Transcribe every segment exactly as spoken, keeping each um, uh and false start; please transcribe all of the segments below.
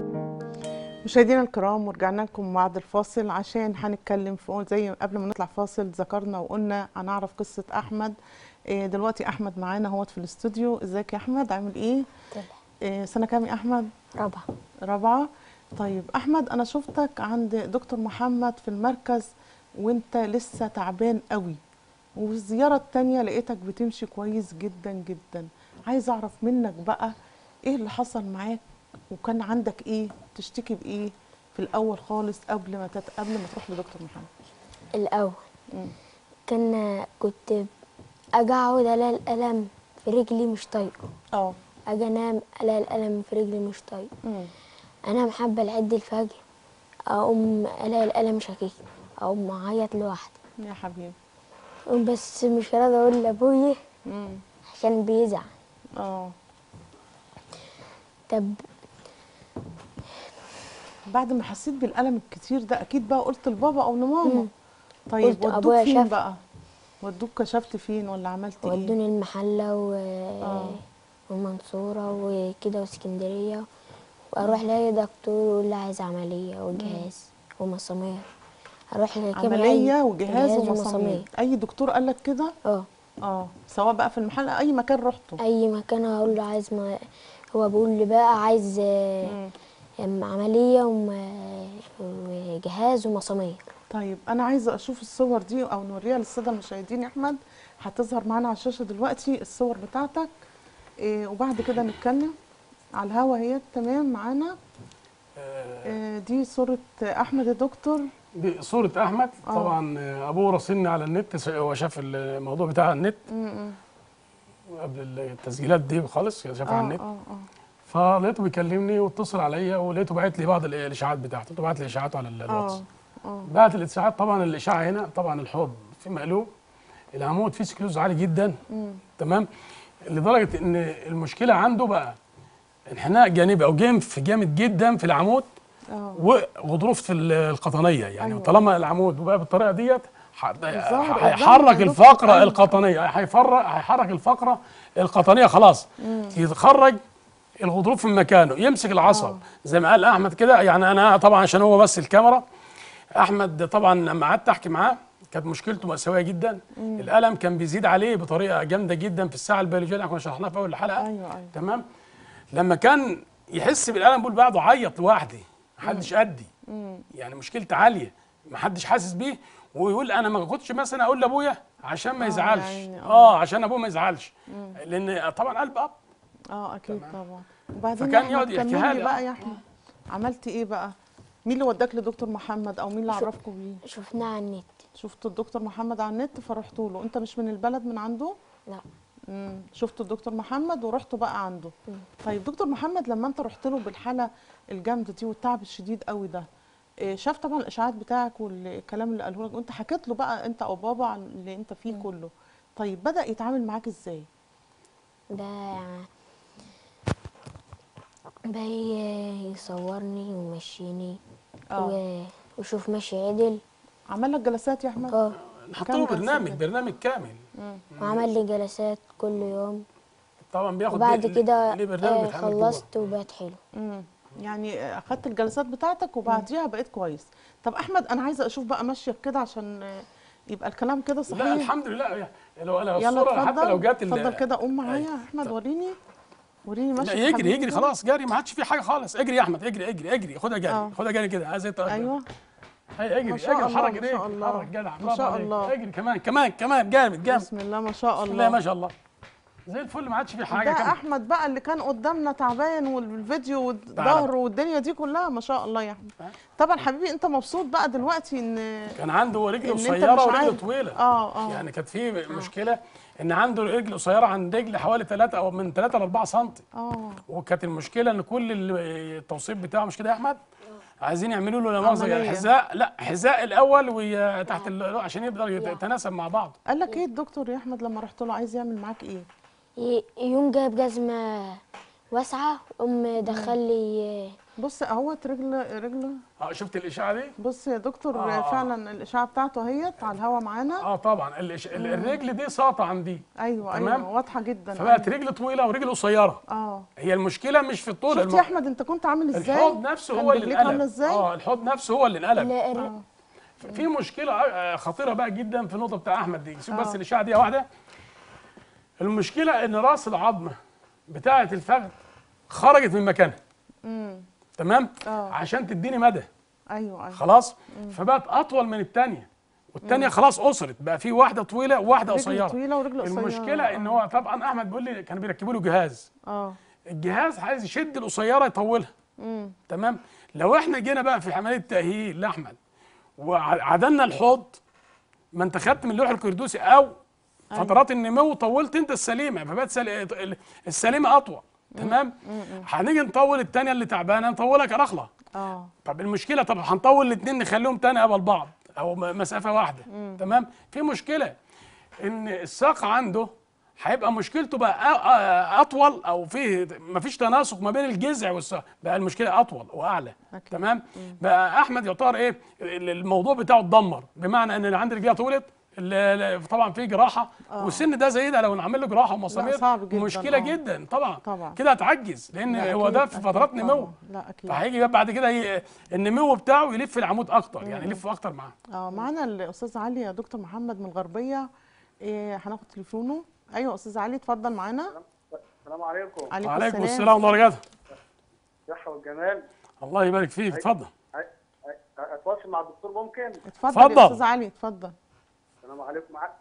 مشاهدينا الكرام، ورجعنا لكم بعد الفاصل عشان هنتكلم في زي قبل ما نطلع فاصل ذكرنا وقلنا هنعرف قصة أحمد. إيه دلوقتي أحمد معانا اهوت في الاستوديو. ازيك يا أحمد، عامل إيه؟ إيه سنة كام يا أحمد؟ رابعة. رابعة. طيب أحمد، أنا شفتك عند دكتور محمد في المركز وأنت لسه تعبان قوي، والزيارة التانية لقيتك بتمشي كويس جدا جدا. عايز أعرف منك بقى إيه اللي حصل معاك، وكان عندك ايه، تشتكي بايه في الاول خالص قبل ما تت... قبل ما تروح لدكتور محمد؟ الاول مم. كان كنت اجي اقعد الاقي الالم في رجلي مش طايقه. اه اجي انام الاقي الالم في رجلي مش طايقه. مم. انام حبه لحد الفجر، اقوم الاقي الالم شكيك، اقوم اعيط لوحدي. يا حبيبي. بس مش راضي اقول لابويا امم عشان بيزعل. اه طب بعد ما حسيت بالالم الكتير ده اكيد بقى قلت لبابا او لماما. مم. طيب قلت ودوك أبويا فين شاف. بقى؟ ودوك كشفت فين ولا عملت ايه؟ ودوني المحله و... اه ومنصوره وكده واسكندريه، واروح لاقي دكتور يقول لي عايز عمليه وجهاز ومسامير. اروح لكام عمليه وجهاز جهاز ومسامير. اي دكتور قال لك كده؟ اه اه سواء بقى في المحل اي مكان رحته؟ اي مكان اقول له عايز ما هو بيقول لي بقى عايز آه، مم. عمليه وم- وجهاز ومسامير. طيب انا عايزه اشوف الصور دي او نوريها للساده المشاهدين يا احمد. هتظهر معانا على الشاشه دلوقتي الصور بتاعتك، إيه وبعد كده نتكلم على الهوا. هي تمام معانا. إيه دي صوره احمد يا دكتور؟ دي صورة أحمد. آه. طبعا أبوه راسلني على النت، هو شاف الموضوع بتاع على النت امم قبل التسجيلات دي خالص، شافه على اه النت. اه اه فلقيته بيكلمني واتصل عليا، ولقيته باعت لي بعض الإشاعات بتاعته، لقيته باعت لي إشاعاته على الواتس. اه اه بعت الإشاعات. طبعا الإشاعة هنا طبعا الحوض في مقلوب، العمود فيه سكلوز عالي جدا. مم. تمام. لدرجة إن المشكلة عنده بقى انحناء جانبي أو جنف جامد جدا في العمود، اه وغضروف في القطنيه. يعني أيوة. طالما العمود بقى بالطريقه ديت الظهر قدامنا هيحرك يا دكتور. الفقره أيوة. القطنيه، هيفرق هيحرك الفقره القطنيه خلاص. مم. يتخرج الغضروف من مكانه، يمسك العصب آه. زي ما قال احمد كده. يعني انا طبعا عشان هو بس الكاميرا، احمد طبعا لما قعدت احكي معاه كانت مشكلته مأساوية جدا. مم. الالم كان بيزيد عليه بطريقه جامده جدا في الساعه البيولوجيه اللي احنا كنا شرحناها في اول الحلقه. ايوه ايوه تمام. لما كان يحس بالالم بيقول بعده عيط لوحدي، محدش قدي. مم. يعني مشكلته عاليه، محدش حاسس بيه. ويقول انا ما كنتش مثلا اقول لابويا عشان ما آه، يزعلش. يعني آه. اه عشان ابوه ما يزعلش، لان طبعا قلب اب. اه اكيد تمام. طبعا. وبعدين فكان يا يقعد احمد يحكيها كمل لي لي. بقى آه. يا احمد، عملت ايه بقى؟ مين اللي وداك لدكتور محمد او مين اللي شو- عرفكوا بيه؟ شفناه على النت. شفتوا الدكتور محمد على النت فرحتوا له؟ انت مش من البلد من عنده؟ لا. امم شفتوا الدكتور محمد ورحتوا بقى عنده. مم. طيب دكتور محمد لما انت رحت له بالحاله الجامده دي والتعب الشديد قوي ده، إيه شاف طبعا الاشاعات بتاعك والكلام اللي قاله لك، وانت حكيت له بقى انت او بابا عن اللي انت فيه مم. كله. طيب بدأ يتعامل معاك ازاي؟ ده بقى يصورني ويمشيني اه و- وشوف ماشي عدل. عمل لك جلسات يا احمد؟ اه حط كام له جلسة برنامج كده؟ برنامج كامل. مم. وعمل لي جلسات كل يوم. طبعا بياخد وبعد ليه- كده ليه برنامج آه، بيتعمل جوه. خلصت وبقت حلو. امم يعني اخدت الجلسات بتاعتك وبعديها بقيت كويس. طب احمد انا عايزه اشوف بقى مشيك كده عشان آه، يبقى الكلام كده لا صحيح. الحمد لله. يعني لو لو يلا الصوره حتى لو اتفضل جت ال- اتفضل كده، قوم معايا أي. يا احمد، طب. وريني وريني لا مشيك يجري حبيبي يجري كده. خلاص جري، ما عادش في حاجه خالص. اجري يا احمد، اجري اجري اجري، خدها جري اه خدها جري كده. عايز ايوه ايوه هي اجري ما شاء اجري، الله حرك ما ايديك، شاء الله حرك جدع، ما برافو شاء عليك. الله. اجري كمان كمان كمان جامد جامد. بسم الله ما شاء بسم الله ما الله. شاء الله، زي الفل، ما عادش في ده حاجه. كمان احمد بقى اللي كان قدامنا تعبان والفيديو والظهر والدنيا دي كلها، ما شاء الله يا احمد. طبعا حبيبي انت مبسوط بقى دلوقتي ان كان عنده رجل إن أنت قصيره مش ورجل عارف. طويله. اه اه يعني كانت في مشكله ان عنده رجل قصيره عن رجل حوالي ثلاثة او من ثلاثة ل أربعة سم. اه وكانت المشكله ان كل ال- التوصيل بتاعه مش كده يا احمد، عايزين يعملوا له لا مؤاخذه يعني عملية. حذاء، لا حذاء الاول وتحت ال- عشان يقدر يتناسب مع بعض. قال لك ايه الدكتور يا احمد لما رحت له عايز يعمل معاك ايه؟ ي- يوم جايب جزمة واسعة، أم دخل لي بص اهوت رجل رجله. اه شفت الاشعه دي؟ بص يا دكتور، آه. فعلا الاشعه بتاعته اهيت على الهوا معانا. اه طبعا الإش... الرجل دي ساقطه عن دي. ايوه تمام؟ ايوه واضحه جدا. فبقت أيوة. رجل طويله ورجل قصيره. اه هي المشكله مش في الطول. شفت الم... يا احمد انت كنت عامل ازاي؟ الحوض نفسه كان هو اللي رجليك عامله انقلب. ازاي؟ اه الحوض نفسه هو اللي انقلب. لا الر- آه. في مشكله آه، خطيره بقى جدا في النقطه بتاع احمد دي. شوف بس آه. الاشعه دي واحده. المشكله ان راس العظمه بتاعه الفخذ خرجت من مكانها. امم تمام؟ آه. عشان تديني مدى. ايوه ايوه. خلاص؟ فبقت اطول من الثانيه، والثانيه خلاص قصرت، بقى في واحده طويله وواحده رجل قصيره. طويله ورجل قصيره. المشكله ان هو طبعا احمد بيقول لي كانوا بيركبوا له جهاز. اه الجهاز عايز يشد القصيره يطولها. امم تمام؟ لو احنا جينا بقى في عمليه تاهيل لاحمد وعدلنا الحوض، ما انت خدت من اللوح الكردوسي او فترات النمو طولت انت السليمه، فبقت سل... السليمه اطول. تمام؟ هنيجي نطول الثانيه اللي تعبانه نطولها كرخله. اه طب المشكله، طب هنطول الاثنين نخليهم تاني قبل بعض او م- مسافه واحده. تمام؟ في مشكله ان الساق عنده هيبقى مشكلته بقى أ- أ- اطول، او فيه مفيش تناسق ما بين الجذع والساق، بقى المشكله اطول واعلى. أكيد. تمام؟ بقى احمد يعتبر ايه، ال- الموضوع بتاعه اتدمر، بمعنى ان اللي عند رجليه طولت، ال- ال- طبعا في جراحه. آه. والسن ده زي ده لو نعمل له جراحه ومسامير صعب جداً. مشكله آه. جدا طبعا. طبعا. كده هتعجز، لان لا هو أكيد، ده في أكيد فترات طبعاً. نمو. لا اكيد. فهيجي بعد كده ي- النمو بتاعه يلف العمود اكتر، يعني يلف اكتر معاه. اه معانا الاستاذ علي يا دكتور محمد من الغربيه. إيه هناخد تليفونه. ايوه استاذ علي اتفضل معانا. السلام عليكم. عليكم وعليكم السلام. السلام ورحمه الله وبركاته. الصحة والجمال. الله يبارك فيك، اتفضل. أ- أ- اتواصل مع الدكتور ممكن؟ اتفضل اتفضل. يا استاذ علي اتفضل. السلام عليكم. معاك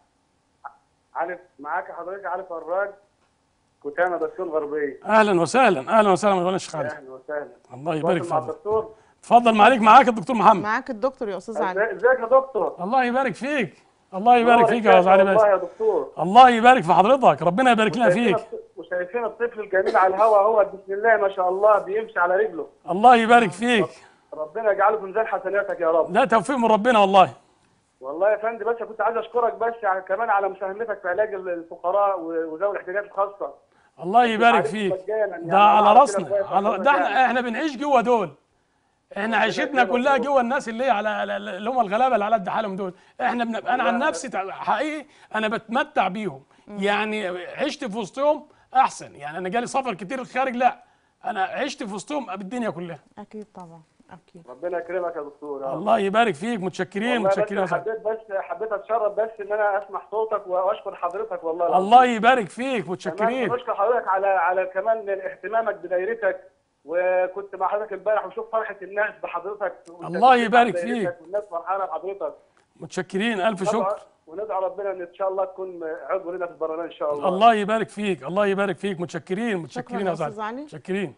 علي، معاك حضرتك علي فراج، كتامة بسيون غربية. اهلا وسهلا، اهلا وسهلا مولانا الشيخ علي. اهلا وسهلا. الله يبارك اتواصل مع فيك. الدكتور. اتفضل، معاك معاك الدكتور محمد. معاك الدكتور يا استاذ علي. ازاي- ازيك يا دكتور؟ الله يبارك فيك، الله يبارك فيك يا نور استاذ علي والله باشا. يا دكتور. الله يبارك في حضرتك، ربنا يبارك لنا وشايفين فيك. الط- وشايفين الطفل الجميل على الهوا، هو بسم الله ما شاء الله بيمشي على رجله. الله يبارك فيك. ربنا يجعله في ميزان حسناتك يا رب. ده توفيق من ربنا والله. والله يا فندم، بس كنت عايز اشكرك بس على- كمان على مساهمتك في علاج الفقراء وذوي الاحتياجات الخاصة. الله يبارك عليك فيك. مجانا، يعني ده على أنا راسنا، كده كويس على ربنا ده يبارك. احنا احنا بنعيش جوه دول. احنا عيشتنا يبارك كلها فيك. جوه الناس اللي هي على على- اللي هم الغلابه اللي على قد حالهم دول. احنا بن... انا عن والله نفسي تع- حقيقي انا بتمتع بيهم. يعني عشت في وسطهم احسن، يعني انا جالي سفر كتير الخارج، لا انا عشت في وسطهم بالدنيا كلها. اكيد طبعا اكيد. ربنا يكرمك يا دكتور. يا رب. الله يبارك فيك، متشكرين والله بس متشكرين يا صاحبي. حبيت بس حبيت اتشرف بس ان انا اسمع صوتك واشكر حضرتك والله العظيم. الله يبارك فيك، كمان متشكرين. بشكر حضرتك على على كمان اهتمامك بدايرتك، وكنت مع حضرتك امبارح وشوف فرحه الناس بحضرتك. الله يبارك بدايرتك فيك. والناس فرحانه بحضرتك. متشكرين، الف شكر. ندعو- وندعو ربنا ان ان شاء الله تكون عضو لنا في البرلمان ان شاء الله. الله يبارك فيك، الله يبارك فيك، متشكرين متشكرين يا يا أستاذ صاحبي. علي. متشكرين.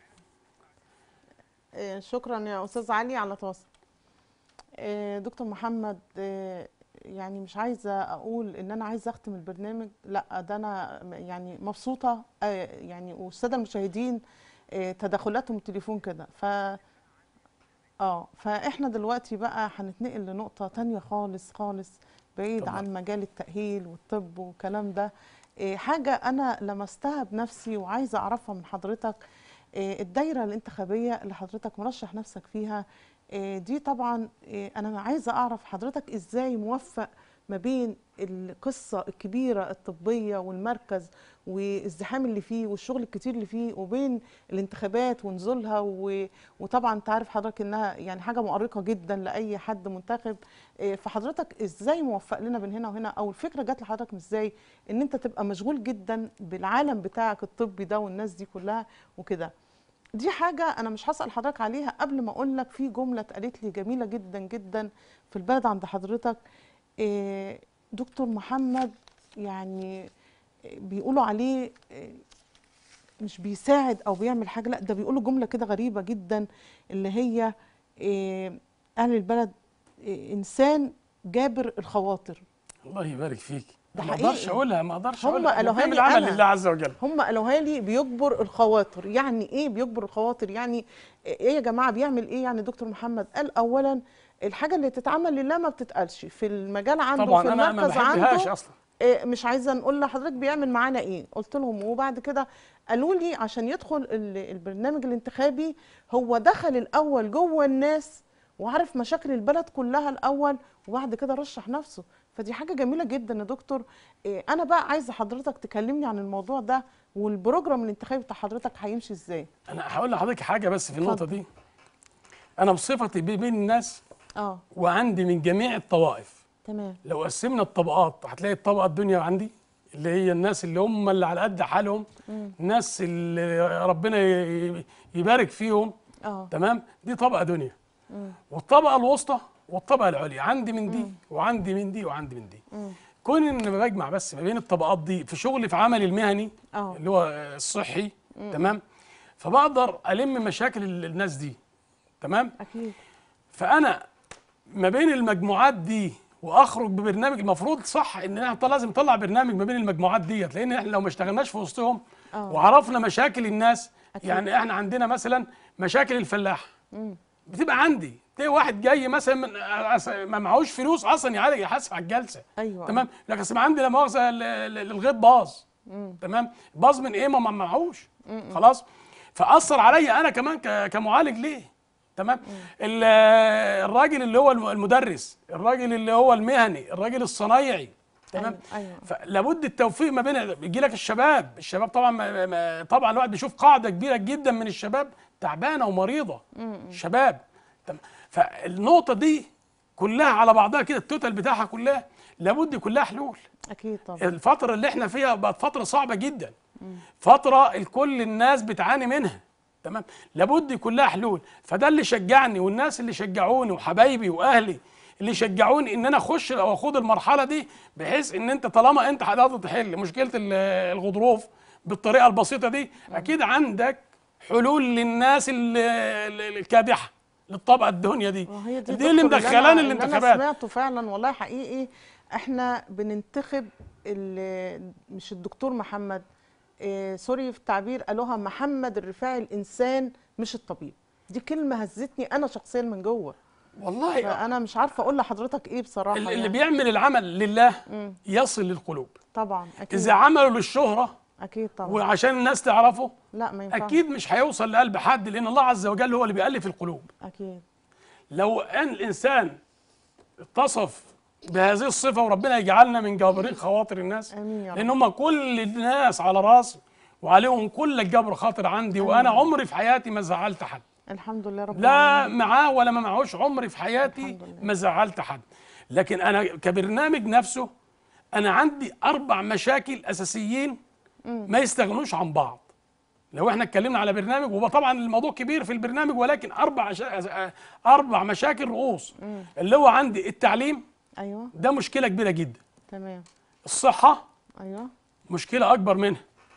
إيه شكرا يا استاذ علي على تواصل. إيه دكتور محمد، إيه يعني مش عايزه اقول ان انا عايزه اختم البرنامج، لا ده انا يعني مبسوطه. آه يعني والساده المشاهدين إيه تدخلاتهم التليفون كده. ف اه فاحنا دلوقتي بقى هنتنقل لنقطه تانية خالص خالص بعيد طبعا. عن مجال التأهيل والطب والكلام ده. إيه حاجه انا لمستها بنفسي وعايزه اعرفها من حضرتك. إيه الدايره الانتخابيه اللي حضرتك مرشح نفسك فيها، إيه دي طبعا إيه انا عايزه اعرف حضرتك ازاي موفق ما بين القصه الكبيره الطبيه والمركز والازدحام اللي فيه والشغل الكتير اللي فيه، وبين الانتخابات ونزولها و... وطبعا انت عارف حضرتك انها يعني حاجه مؤرقه جدا لاي حد منتخب. إيه فحضرتك ازاي موفق لنا بين هنا وهنا، او الفكره جات لحضرتك ازاي ان انت تبقى مشغول جدا بالعالم بتاعك الطبي ده والناس دي كلها وكده. دي حاجة أنا مش هسأل حضرتك عليها قبل ما أقول لك في جملة اتقالت لي جميلة جدا جدا في البلد عند حضرتك. إيه دكتور محمد يعني بيقولوا عليه إيه مش بيساعد أو بيعمل حاجة، لا ده بيقولوا جملة كده غريبة جدا اللي هي إيه أهل البلد إيه إنسان جابر الخواطر. الله يبارك فيك. ده ما حقيقي. اقدرش اقولها، ما اقدرش هم اقولها. قالوها بنعمل لي عمل أنا. لله عز وجل. هم قالوها لي بيجبر الخواطر. يعني ايه بيجبر الخواطر؟ يعني ايه يا جماعه بيعمل ايه يعني دكتور محمد؟ قال اولا الحاجه اللي تتعمل لله ما بتتقالش في المجال عنده، طبعا في انا ما المركز بحبهاش عنده اصلا. إيه مش عايزه نقول لحضرتك بيعمل معانا ايه، قلت لهم. وبعد كده قالوا لي عشان يدخل ال- البرنامج الانتخابي هو دخل الاول جوه الناس وعرف مشاكل البلد كلها الاول وبعد كده رشح نفسه. فدي حاجه جميله جدا يا دكتور. إيه انا بقى عايزه حضرتك تكلمني عن الموضوع ده والبروجرام الانتخابي بتاع حضرتك هيمشي ازاي. انا هقول لحضرتك حاجه بس في النقطه دي. انا بصفتي بين الناس اه وعندي من جميع الطوائف. تمام. لو قسمنا الطبقات هتلاقي الطبقه الدنيا عندي اللي هي الناس اللي هم اللي على قد حالهم، الناس اللي ربنا ي- يبارك فيهم. اه تمام، دي طبقه دنيا. والطبقه الوسطى والطبقه العليا عندي من دي وعندي من دي وعندي من دي. كون ان بجمع بس ما بين الطبقات دي في شغلي في عملي المهني اه اللي هو الصحي. تمام، فبقدر الم مشاكل ال- الناس دي. تمام، اكيد. فانا ما بين المجموعات دي واخرج ببرنامج. المفروض صح ان احنا لازم نطلع برنامج ما بين المجموعات ديت، لان احنا لو ما اشتغلناش في وسطهم آه. وعرفنا مشاكل الناس. أكيد. يعني احنا عندنا مثلا مشاكل الفلاح بتبقى عندي، تلاقي واحد جاي مثلا من أس- ما معهوش فلوس اصلا يعالج يحاسب على الجلسه. أيوة. تمام، لكن أصل عندي لا مؤاخذه ال- ال- الغيط باظ. تمام، باظ من ايه؟ ما ما معهوش. خلاص، فاثر عليا انا كمان ك- كمعالج ليه. تمام، ال- الراجل اللي هو الم- المدرس، الراجل اللي هو المهني، الراجل الصنايعي. تمام. أيوة. أيوة. فلابد التوفيق ما بين يجي لك الشباب. الشباب طبعا ما ما طبعا الواحد بيشوف قاعده كبيره جدا من الشباب تعبانه ومريضه. الشباب. تمام، فالنقطه دي كلها على بعضها كده التوتال بتاعها كلها لابد كلها حلول. اكيد طبعا. الفتره اللي احنا فيها بقت فتره صعبه جدا، فتره الكل الناس بتعاني منها. تمام، لابد كلها حلول. فده اللي شجعني، والناس اللي شجعوني وحبايبي واهلي اللي شجعوني ان انا اخش او اخوض المرحله دي، بحيث ان انت طالما انت هتقدر تحل مشكله ال- الغضروف بالطريقه البسيطه دي، اكيد عندك حلول للناس ال- ال- الكادحه للطبقه الدنيا دي. وهي دي, دي اللي دكتور مدخلاني انا الانتخابات. سمعته فعلا والله حقيقي. احنا بننتخب ال- مش الدكتور محمد، إيه سوري في التعبير، قالوها محمد الرفاعي الانسان مش الطبيب. دي كلمه هزتني انا شخصيا من جوه. والله فانا مش عارفه اقول لحضرتك ايه بصراحه. اللي يعني. بيعمل العمل لله يصل للقلوب. طبعا اكيد. اذا عملوا للشهره اكيد طبعا. وعشان الناس تعرفه، لا ما ينفعش. اكيد مش هيوصل لقلب حد، لان الله عز وجل هو اللي بيألف القلوب. اكيد. لو ان الانسان اتصف بهذه الصفه، وربنا يجعلنا من جابرين خواطر الناس، امين يا رب. لان هم كل الناس على راسي وعليهم كل الجبر خاطر عندي. وانا عمري في حياتي ما زعلت حد، الحمد لله رب لا العالمين. معاه ولا ما معهوش. عمري في حياتي الحمد لله. ما زعلت حد. لكن انا كبرنامج نفسه انا عندي اربع مشاكل اساسيين ما يستغنوش عن بعض. لو احنا اتكلمنا على برنامج، وطبعا الموضوع كبير في البرنامج، ولكن اربع شا... اربع مشاكل رؤوس. اللي هو عندي التعليم، ايوه ده مشكله كبيره جدا. تمام. الصحه ايوه. مشكله اكبر منها.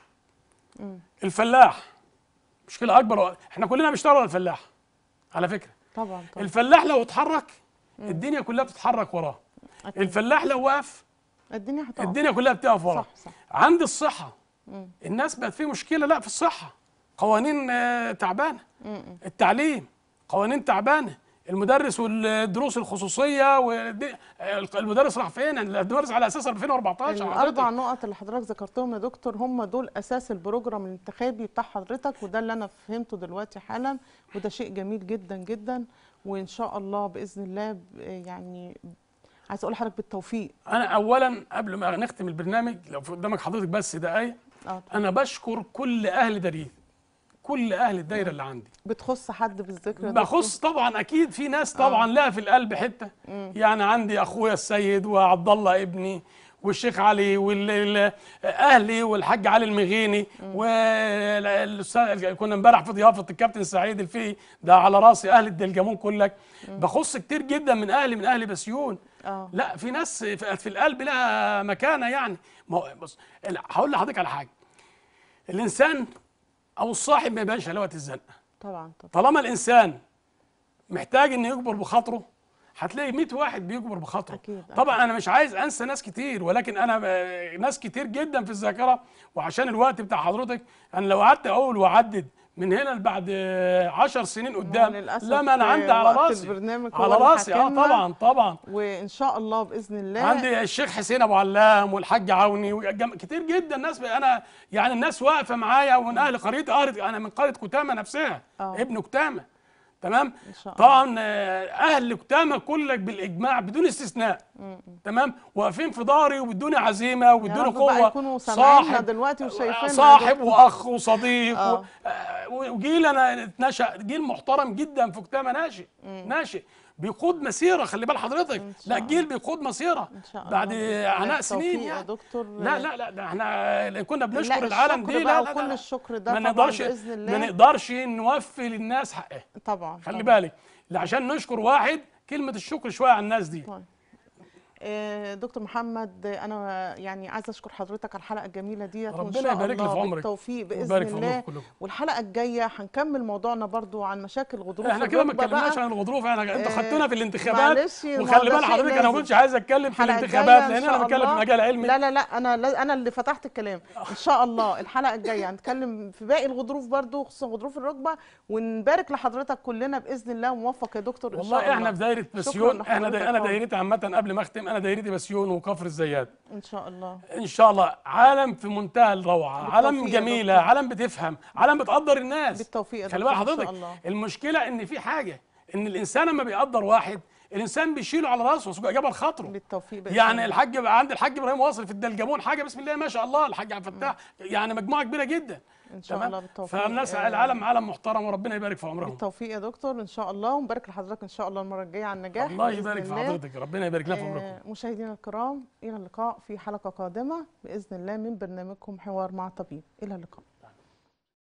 الفلاح مشكله اكبر. احنا كلنا بنشتغل على الفلاح على فكره. طبعا طبعا. الفلاح لو اتحرك الدنيا كلها بتتحرك وراه. أكيد. الفلاح لو وقف الدنيا هتقف. الدنيا كلها بتقف وراه. صح صح. عند الصحه الناس بقت في مشكله، لا في الصحه قوانين آه، تعبانه. التعليم قوانين تعبانه. المدرس والدروس الخصوصيه والدي... المدرس راح فين؟ المدرس على اساس ألفين وأربعتاشر. الاربع حضرتك. نقط اللي حضرتك ذكرتهم يا دكتور هم دول اساس البروجرام الانتخابي بتاع حضرتك، وده اللي انا فهمته دلوقتي حالا، وده شيء جميل جدا جدا. وان شاء الله باذن الله ب- يعني عايز اقول لحضرتك بالتوفيق. انا اولا قبل ما نختم البرنامج، لو في قدامك حضرتك بس دقايق، اه انا بشكر كل اهل دارين، كل اهل الدايره اللي عندي. بتخص حد بالذكر يا دكتور؟ بخص طبعا اكيد في ناس طبعا لها في القلب حته. يعني عندي اخويا السيد وعبد الله ابني والشيخ علي واهلي والحاج علي المغيني، والاستاذ كنا امبارح في ضيافه الكابتن سعيد الفقي، ده على راسي. اهل الدلجمون كلك بخص كتير جدا من اهلي، من اهل بسيون. اه لا في ناس في في القلب لها مكانه. يعني ما هو بص، هقول لحضرتك على حاجه. الانسان او الصاحب ما يبانش على وقت الزنقه. طبعا طبعا. طالما الانسان محتاج انه يجبر بخاطره، هتلاقي مية واحد بيجبر بخاطره. أكيد، طبعا انا مش عايز انسى ناس كتير، ولكن انا ب- ناس كتير جدا في الذاكره. وعشان الوقت بتاع حضرتك انا لو قعدت اقول واعدد من هنا لبعد عشر سنين قدام، للأسف لا ما انا عندي على وقت راسي، البرنامج هو على اللي راسي اه حاكمنا. طبعا طبعا. وان شاء الله باذن الله عندي الشيخ حسين ابو علام والحاج عوني وجم- كتير جدا ناس، انا يعني الناس واقفه معايا ومن اهل قريتي، أهل انا من قريه كتامه نفسها، آه. ابن كتامه، تمام. إن شاء الله. طبعا آه، اهل كتامه كلك بالاجماع بدون استثناء، تمام، واقفين في ظهري وبيدوني عزيمه يا وبيدوني رب بقى قوه. يكونوا سامعيننا صاحب دلوقتي وشايفيننا. صاحب واخ وصديق آه. و- آه، وجيل انا اتنشأ جيل محترم جدا في كتامه، ناشئ ناشئ بيقود مسيره، خلي بال حضرتك، إن شاء لا الله. جيل بيقود مسيره إن شاء الله. بعد بإذن الله. عناء بالتوفيق سنين يا يعني. دكتور. لا لا لا، ده احنا كنا بنشكر لا، العالم الشكر دي، بقى لا لا وكل لا. الشكر ده ما طبعاً نقدرش بإذن الله. ما نقدرش نوفي للناس حقها، طبعا خلي طبعاً. بالك، لا عشان نشكر واحد كلمه الشكر شويه على الناس دي. طيب. آه، دكتور محمد، انا يعني عايزه اشكر حضرتك على الحلقه الجميله ديت، وان ربنا شاء يبارك لي في الله عمرك بالتوفيق باذن ويبارك في الله. عمركم كلكم. والحلقه الجايه هنكمل موضوعنا برضو عن مشاكل غضروف احنا كده ما الركبة بقى. اتكلمناش عن الغضروف، احنا انت آه، خدتنا في الانتخابات، معلش، ما هو وخلي ده بال شيء حضرتك انا ما لازم. كنتش عايز اتكلم في الحلقة الانتخابات الجاية إن لان انا شاء بتكلم في الله- مجال علمي. لا لا لا، انا لا- انا اللي فتحت الكلام. ان شاء الله الحلقه الجايه هنتكلم في باقي الغضروف برضو، خصوصا غضروف الركبه، ونبارك لحضرتك كلنا باذن الله، وموفق يا دكتور ان شاء الله. والله احنا في دايره شكراً بسيون، احنا لحضرتك دا انا خالص. دايرتي عامه قبل ما اختم، انا دايرتي بسيون وكفر الزيات. ان شاء الله. ان شاء الله عالم في منتهى الروعه، بالتوفيق عالم يا جميله، دكتور. عالم بتفهم، عالم بتقدر الناس. بالتوفيق يا خلي دكتور بال إن شاء حضرتك، الله. المشكله ان في حاجه، ان الانسان لما بيقدر واحد الانسان بيشيله على راسه جبل خاطره. بالتوفيق بإذن يعني الله. الحاج بقى عند الحاج ابراهيم واصل في الدلجمون حاجه بسم الله ما شاء الله، الحاج عبد الفتاح يعني مجموعه كبيره جدا ان شاء تمام؟ الله بالتوفيق. فالناس آه، العالم عالم محترم وربنا يبارك في عمرهم. بالتوفيق يا دكتور ان شاء الله، ونبارك لحضرتك ان شاء الله المره الجايه على النجاح. الله بإذن يبارك في الله. حضرتك، ربنا يبارك لنا في آه، عمركم. مشاهدينا الكرام، الى اللقاء في حلقه قادمه باذن الله من برنامجكم حوار مع طبيب. الى اللقاء.